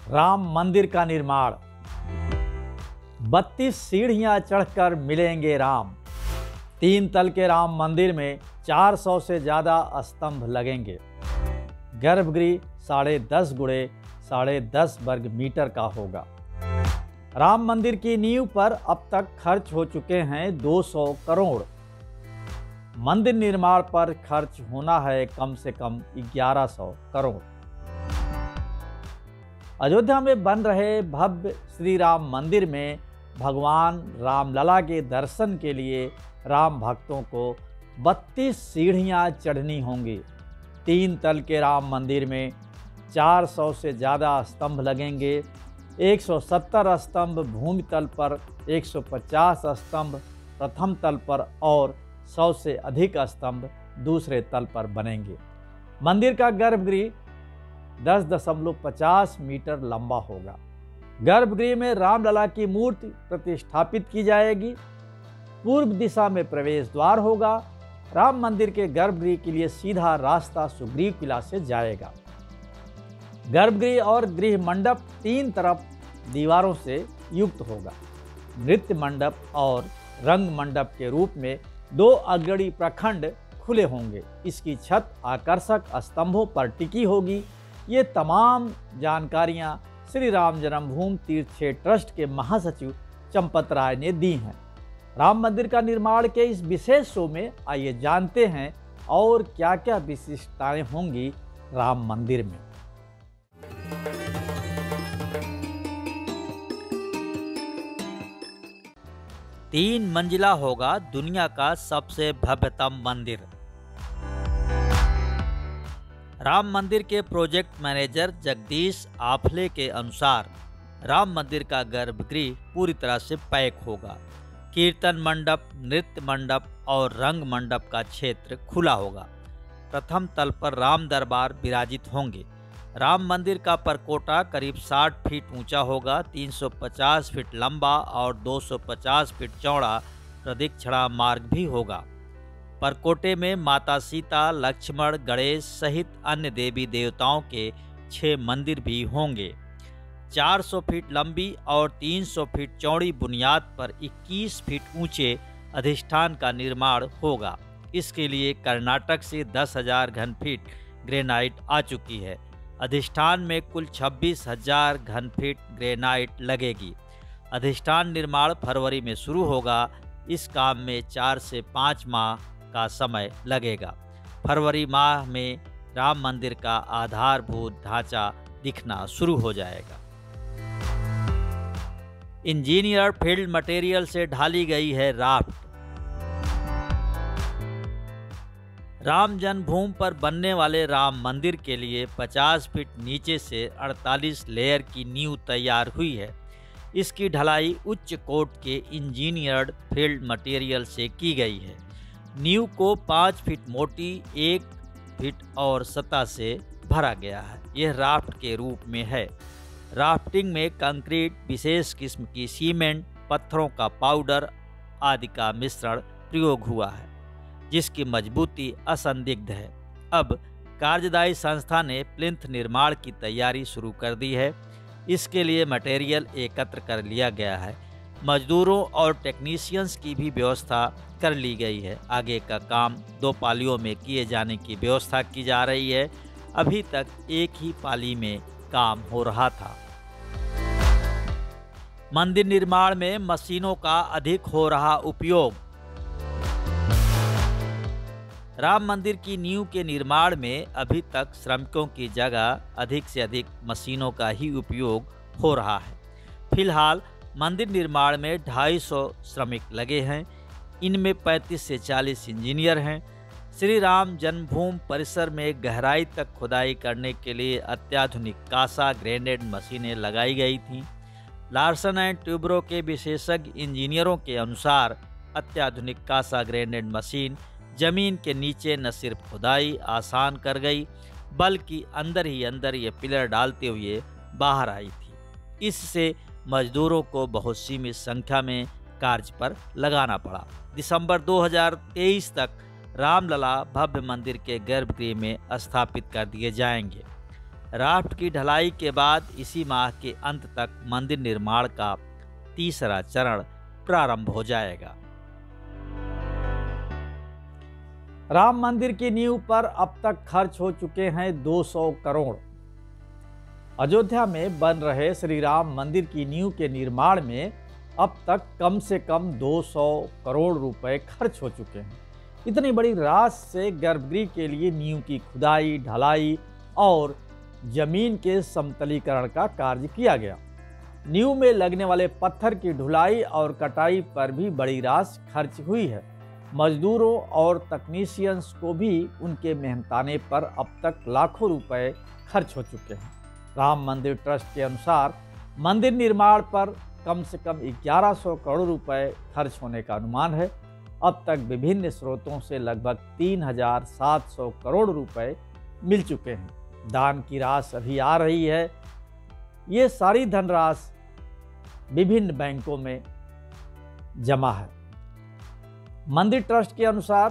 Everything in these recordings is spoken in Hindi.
राम मंदिर का निर्माण। 32 सीढ़ियां चढ़कर मिलेंगे राम। 3 तल के राम मंदिर में 400 से ज़्यादा स्तंभ लगेंगे। गर्भगृह 10.5 गुणे 10.5 वर्ग मीटर का होगा। राम मंदिर की नींव पर अब तक खर्च हो चुके हैं 200 करोड़। मंदिर निर्माण पर खर्च होना है कम से कम 1100 करोड़। अयोध्या में बन रहे भव्य श्री राम मंदिर में भगवान रामलला के दर्शन के लिए राम भक्तों को 32 सीढ़ियां चढ़नी होंगी। 3 तल के राम मंदिर में 400 से ज़्यादा स्तंभ लगेंगे। 170 स्तंभ भूमि तल पर, 150 स्तंभ प्रथम तल पर और 100 से अधिक स्तंभ दूसरे तल पर बनेंगे। मंदिर का गर्भगृह 10.50 मीटर लंबा होगा। गर्भगृह में रामलला की मूर्ति प्रतिष्ठापित की जाएगी। पूर्व दिशा में प्रवेश द्वार होगा। राम मंदिर के गर्भगृह के लिए सीधा रास्ता सुग्रीव किला से जाएगा। गर्भगृह और गृह मंडप 3 तरफ दीवारों से युक्त होगा। नृत्य मंडप और रंग मंडप के रूप में 2 अग्रणी प्रखंड खुले होंगे। इसकी छत आकर्षक स्तंभों पर टिकी होगी। ये तमाम जानकारियां श्री राम जन्मभूमि तीर्थ क्षेत्र ट्रस्ट के महासचिव चंपत राय ने दी हैं। राम मंदिर का निर्माण के इस विशेष शो में आइए जानते हैं और क्या क्या विशिष्टताएं होंगी राम मंदिर में। तीन मंजिला होगा दुनिया का सबसे भव्यतम मंदिर। राम मंदिर के प्रोजेक्ट मैनेजर जगदीश आफले के अनुसार राम मंदिर का गर्भगृह पूरी तरह से पैक होगा। कीर्तन मंडप, नृत्य मंडप और रंग मंडप का क्षेत्र खुला होगा। प्रथम तल पर राम दरबार विराजित होंगे। राम मंदिर का परकोटा करीब 60 फीट ऊंचा होगा। 350 फीट लंबा और 250 फीट चौड़ा प्रदक्षिणा मार्ग भी होगा। परकोटे में माता सीता, लक्ष्मण, गणेश सहित अन्य देवी देवताओं के 6 मंदिर भी होंगे। 400 फीट लंबी और 300 फीट चौड़ी बुनियाद पर 21 फीट ऊंचे अधिष्ठान का निर्माण होगा। इसके लिए कर्नाटक से 10,000 घन फीट ग्रेनाइट आ चुकी है। अधिष्ठान में कुल 26,000 घन फीट ग्रेनाइट लगेगी। अधिष्ठान निर्माण फरवरी में शुरू होगा। इस काम में 4 से 5 माह का समय लगेगा। फरवरी माह में राम मंदिर का आधारभूत ढांचा दिखना शुरू हो जाएगा। इंजीनियर फील्ड मटेरियल से ढाली गई है राफ्ट। राम जन्मभूमि पर बनने वाले राम मंदिर के लिए 50 फीट नीचे से 48 लेयर की नींव तैयार हुई है। इसकी ढलाई उच्च कोट के इंजीनियर्ड फील्ड मटेरियल से की गई है। नींव को 5 फीट मोटी, 1 फीट और सतह से भरा गया है। यह राफ्ट के रूप में है। राफ्टिंग में कंक्रीट, विशेष किस्म की सीमेंट, पत्थरों का पाउडर आदि का मिश्रण प्रयोग हुआ है, जिसकी मजबूती असंदिग्ध है। अब कार्यदायी संस्था ने प्लिंथ निर्माण की तैयारी शुरू कर दी है। इसके लिए मटेरियल एकत्र कर लिया गया है। मजदूरों और टेक्नीशियंस की भी व्यवस्था कर ली गई है। आगे का काम 2 पालियों में किए जाने की व्यवस्था की जा रही है। अभी तक एक ही पाली में काम हो रहा था। मंदिर निर्माण में मशीनों का अधिक हो रहा उपयोग। राम मंदिर की नींव के निर्माण में अभी तक श्रमिकों की जगह अधिक से अधिक मशीनों का ही उपयोग हो रहा है। फिलहाल मंदिर निर्माण में 250 श्रमिक लगे हैं। इनमें 35 से 40 इंजीनियर हैं। श्री राम जन्मभूमि परिसर में गहराई तक खुदाई करने के लिए अत्याधुनिक कासा ग्रेनेड मशीनें लगाई गई थीं। लार्सन एंड ट्यूब्रो के विशेषज्ञ इंजीनियरों के अनुसार अत्याधुनिक कासा ग्रेनेड मशीन जमीन के नीचे न सिर्फ खुदाई आसान कर गई, बल्कि अंदर ही अंदर ये पिलर डालते हुए बाहर आई थी। इससे मजदूरों को बहुत सीमित संख्या में कार्य पर लगाना पड़ा। दिसंबर 2023 तक रामलला भव्य मंदिर के गर्भगृह में स्थापित कर दिए जाएंगे। राफ्ट की ढलाई के बाद इसी माह के अंत तक मंदिर निर्माण का तीसरा चरण प्रारंभ हो जाएगा। राम मंदिर की नींव पर अब तक खर्च हो चुके हैं 200 करोड़। अयोध्या में बन रहे श्री राम मंदिर की नींव के निर्माण में अब तक कम से कम 200 करोड़ रुपए खर्च हो चुके हैं। इतनी बड़ी राशि से गर्भगृह के लिए नींव की खुदाई, ढलाई और जमीन के समतलीकरण का कार्य किया गया। नींव में लगने वाले पत्थर की ढुलाई और कटाई पर भी बड़ी राशि खर्च हुई है। मजदूरों और तकनीशियंस को भी उनके मेहनताने पर अब तक लाखों रुपए खर्च हो चुके हैं। राम मंदिर ट्रस्ट के अनुसार मंदिर निर्माण पर कम से कम 1100 करोड़ रुपए खर्च होने का अनुमान है। अब तक विभिन्न स्रोतों से लगभग 3700 करोड़ रुपए मिल चुके हैं। दान की राशि अभी आ रही है। ये सारी धनराशि विभिन्न बैंकों में जमा है। मंदिर ट्रस्ट के अनुसार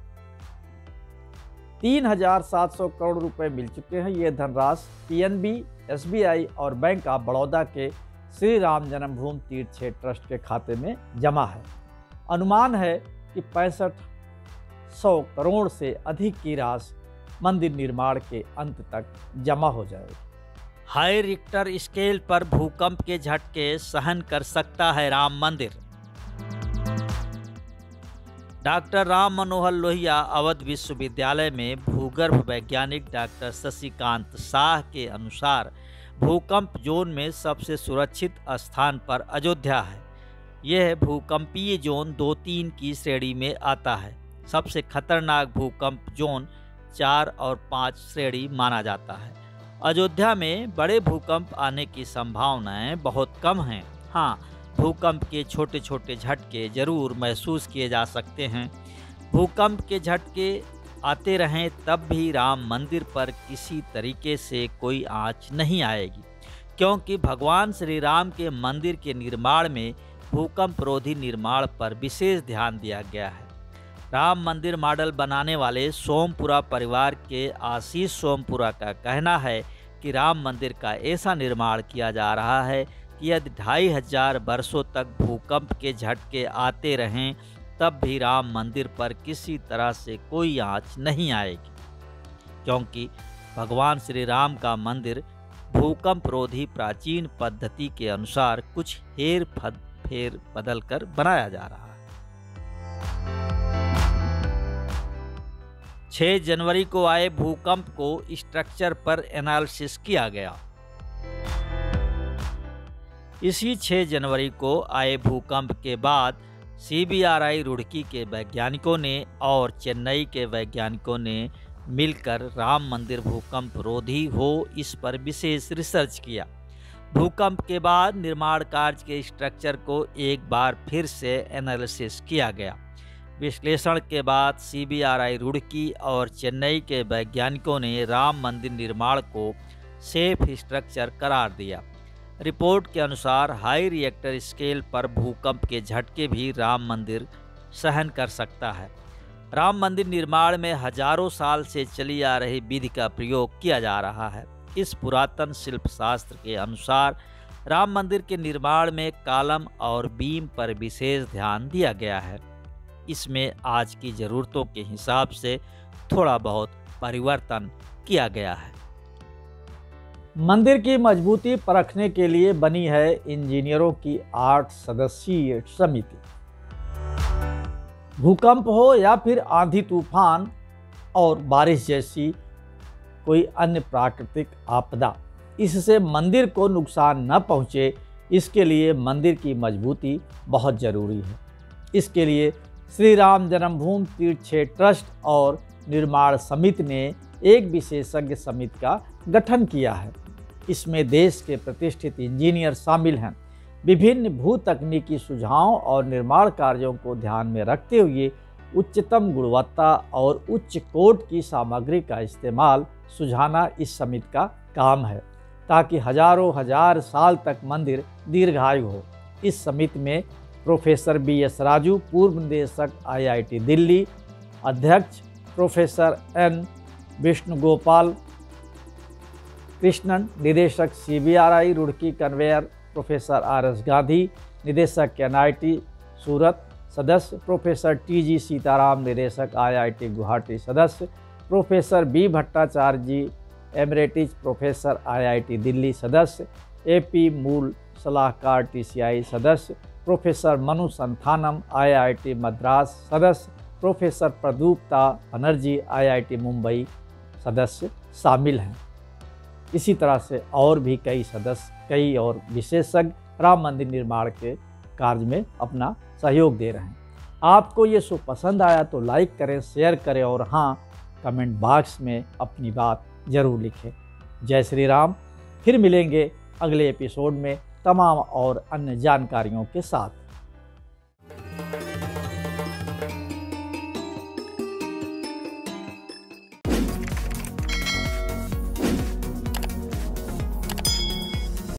3700 करोड़ रुपए मिल चुके हैं। ये धनराशि पीएनबी, एसबीआई और बैंक ऑफ बड़ौदा के श्री राम जन्मभूमि तीर्थ क्षेत्र ट्रस्ट के खाते में जमा है। अनुमान है कि 6500 करोड़ से अधिक की राशि मंदिर निर्माण के अंत तक जमा हो जाएगी। हाई रिक्टर स्केल पर भूकंप के झटके सहन कर सकता है राम मंदिर। डॉक्टर राम मनोहर लोहिया अवध विश्वविद्यालय में भूगर्भ वैज्ञानिक डॉक्टर शशिकांत शाह के अनुसार भूकंप जोन में सबसे सुरक्षित स्थान पर अयोध्या है। यह भूकंपीय जोन 2-3 की श्रेणी में आता है। सबसे खतरनाक भूकंप जोन 4 और 5 श्रेणी माना जाता है। अयोध्या में बड़े भूकंप आने की संभावनाएं बहुत कम हैं। हाँ, भूकंप के छोटे छोटे झटके जरूर महसूस किए जा सकते हैं। भूकंप के झटके आते रहें तब भी राम मंदिर पर किसी तरीके से कोई आंच नहीं आएगी, क्योंकि भगवान श्री राम के मंदिर के निर्माण में भूकंप रोधी निर्माण पर विशेष ध्यान दिया गया है। राम मंदिर मॉडल बनाने वाले सोमपुरा परिवार के आशीष सोमपुरा का कहना है कि राम मंदिर का ऐसा निर्माण किया जा रहा है कि यदि 2500 वर्षों तक भूकंप के झटके आते रहें तब भी राम मंदिर पर किसी तरह से कोई आंच नहीं आएगी, क्योंकि भगवान श्री राम का मंदिर भूकंप रोधी प्राचीन पद्धति के अनुसार कुछ फेर बदल कर बनाया जा रहा है। 6 जनवरी को आए भूकंप को स्ट्रक्चर पर एनालिसिस किया गया। इसी 6 जनवरी को आए भूकंप के बाद CBRI रुड़की के वैज्ञानिकों ने और चेन्नई के वैज्ञानिकों ने मिलकर राम मंदिर भूकंप रोधी हो इस पर विशेष रिसर्च किया। भूकंप के बाद निर्माण कार्य के स्ट्रक्चर को एक बार फिर से एनालिसिस किया गया। विश्लेषण के बाद CBRI रुड़की और चेन्नई के वैज्ञानिकों ने राम मंदिर निर्माण को सेफ स्ट्रक्चर करार दिया। रिपोर्ट के अनुसार हाई रिएक्टर स्केल पर भूकंप के झटके भी राम मंदिर सहन कर सकता है। राम मंदिर निर्माण में हजारों साल से चली आ रही विधि का प्रयोग किया जा रहा है। इस पुरातन शिल्प शास्त्र के अनुसार राम मंदिर के निर्माण में कॉलम और बीम पर विशेष ध्यान दिया गया है। इसमें आज की ज़रूरतों के हिसाब से थोड़ा बहुत परिवर्तन किया गया है। मंदिर की मजबूती परखने के लिए बनी है इंजीनियरों की 8 सदस्यीय समिति। भूकंप हो या फिर आंधी तूफान और बारिश जैसी कोई अन्य प्राकृतिक आपदा, इससे मंदिर को नुकसान न पहुंचे, इसके लिए मंदिर की मजबूती बहुत ज़रूरी है। इसके लिए श्री राम जन्मभूमि तीर्थ क्षेत्र ट्रस्ट और निर्माण समिति ने एक विशेषज्ञ समिति का गठन किया है। इसमें देश के प्रतिष्ठित इंजीनियर शामिल हैं। विभिन्न भू तकनीकी सुझावों और निर्माण कार्यों को ध्यान में रखते हुए उच्चतम गुणवत्ता और उच्च कोट की सामग्री का इस्तेमाल सुझाना इस समिति का काम है, ताकि हजारों हजार साल तक मंदिर दीर्घायु हो। इस समिति में प्रोफेसर BS राजू, पूर्व निदेशक IIT दिल्ली, अध्यक्ष प्रोफेसर N विष्णुगोपाल, कृष्णन, निदेशक CBRI Roorkee convener professor RS Gandhi, निदेशक NIT सूरत सदस्य, प्रोफेसर TG सीताराम, निदेशक IIT गुवाहाटी सदस्य, professor B Bhattacharya ji, emeritus professor IIT Delhi सदस्य, AP मूल सलाहकार TCI सदस्य, प्रोफेसर मनु संथानम IIT मद्रास सदस्य, प्रोफेसर प्रदूप्ता बनर्जी IIT मुंबई सदस्य शामिल हैं। इसी तरह से और भी कई सदस्य, कई और विशेषज्ञ राम मंदिर निर्माण के कार्य में अपना सहयोग दे रहे हैं। आपको ये शो पसंद आया तो लाइक करें, शेयर करें और हाँ, कमेंट बॉक्स में अपनी बात ज़रूर लिखें। जय श्री राम। फिर मिलेंगे अगले एपिसोड में तमाम और अन्य जानकारियों के साथ।